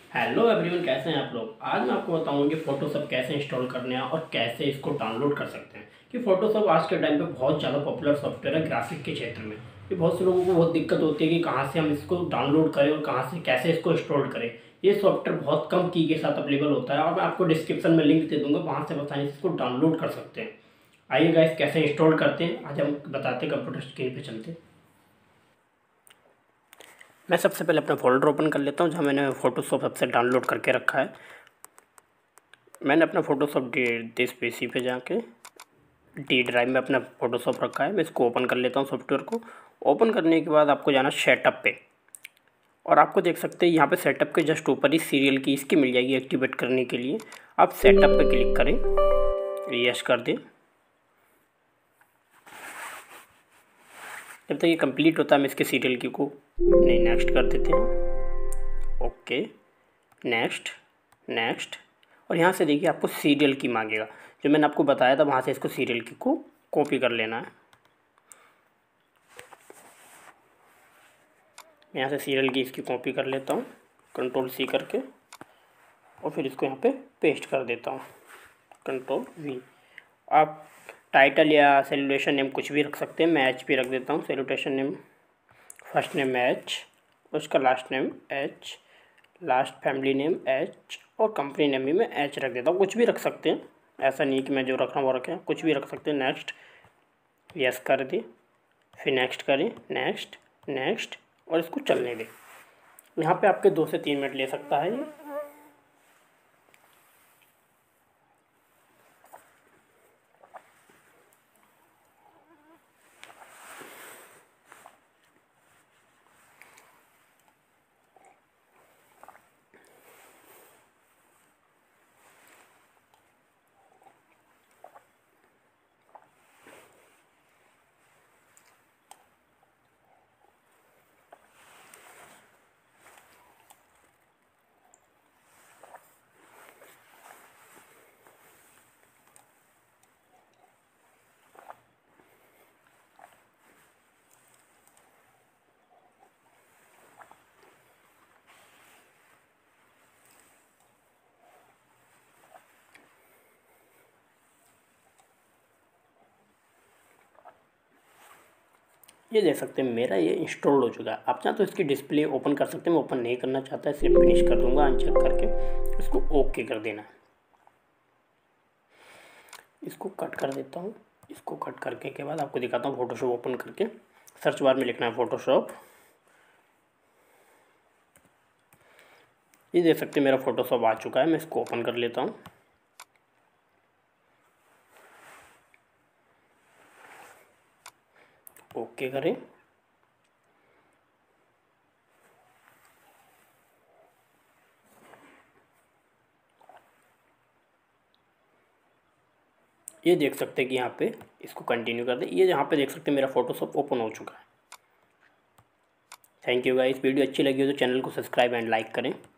Hello everyone, कैसे हैं आप लोग। आज मैं आपको बताऊंगा कि फोटोशॉप कैसे इंस्टॉल करने हैं और कैसे इसको डाउनलोड कर सकते हैं। कि फोटोशॉप आज के टाइम पे बहुत ज़्यादा पॉपुलर सॉफ्टवेयर है ग्राफिक के क्षेत्र में। कि बहुत से लोगों को बहुत दिक्कत होती है कि कहाँ से हम इसको डाउनलोड करें और कहाँ से कैसे इसको इंस्टॉल करें। ये सॉफ्टवेयर बहुत कम की के साथ अवेलेबल होता है और मैं आपको डिस्क्रिप्शन में लिंक दे दूँगा, वहाँ से आसानी से इसको डाउनलोड कर सकते हैं। आइए गाइस, कैसे इंस्टॉल करते हैं आज हम बताते हैं। कंप्यूटर स्क्रीन पर चलते हैं। मैं सबसे पहले अपना फोल्डर ओपन कर लेता हूँ जहाँ मैंने फोटोशॉप सबसे डाउनलोड करके रखा है। मैंने अपना फोटोशॉप दिस पीसी पे जाके डी ड्राइव में अपना फोटोशॉप रखा है। मैं इसको ओपन कर लेता हूँ। सॉफ्टवेयर को ओपन करने के बाद आपको जाना सेटअप पे, और आपको देख सकते हैं यहाँ पे सेटअप के जस्ट ऊपर ही सीरियल की इसकी मिल जाएगी एक्टिवेट करने के लिए। आप सेटअप पे क्लिक करें, यस कर दें। जब तक ये कंप्लीट होता है मैं इसके सीरियल की को नहीं नेक्स्ट कर देते हैं। Okay, next next. और यहाँ से देखिए आपको सीरियल की मांगेगा, जो मैंने आपको बताया था वहाँ से इसको सीरियल की को कॉपी कर लेना है। मैं यहाँ से सीरियल की इसकी कॉपी कर लेता हूँ कंट्रोल सी करके, और फिर इसको यहाँ पे पेस्ट कर देता हूँ कंट्रोल वी। आप टाइटल या सेलुलेशन नेम कुछ भी रख सकते हैं। मैं एच पी रख देता हूँ। Salutation name first name H, उसका last name H, last family name H, और कंपनी नेम भी मैं एच रख देता हूँ। कुछ भी रख सकते हैं, ऐसा नहीं कि मैं जो रख रहा हूँ वो रखें, कुछ भी रख सकते हैं। नेक्स्ट, यस कर दें, फिर नेक्स्ट करें, नेक्स्ट नेक्स्ट, और इसको चलने दें। यहाँ पे आपके 2 से 3 मिनट ले सकता है ये। ये देख सकते हैं मेरा ये इंस्टॉल हो चुका है। आप चाहें तो इसकी डिस्प्ले ओपन कर सकते हैं। मैं ओपन नहीं करना चाहता, सिर्फ फिनिश कर दूंगा अनचेक करके। इसको ओके कर देना है। इसको कट कर देता हूँ। इसको कट करके के बाद आपको दिखाता हूँ फोटोशॉप ओपन करके। सर्च बार में लिखना है फोटोशॉप। ये देख सकते हैं मेरा फोटोशॉप आ चुका है। मैं इसको ओपन कर लेता हूँ। ओके करें। ये देख सकते हैं कि यहाँ पे इसको कंटिन्यू कर दें। ये यहाँ पे देख सकते हैं मेरा फोटोशॉप ओपन हो चुका है। Thank you guys. वीडियो अच्छी लगी हो तो चैनल को सब्सक्राइब एंड लाइक करें।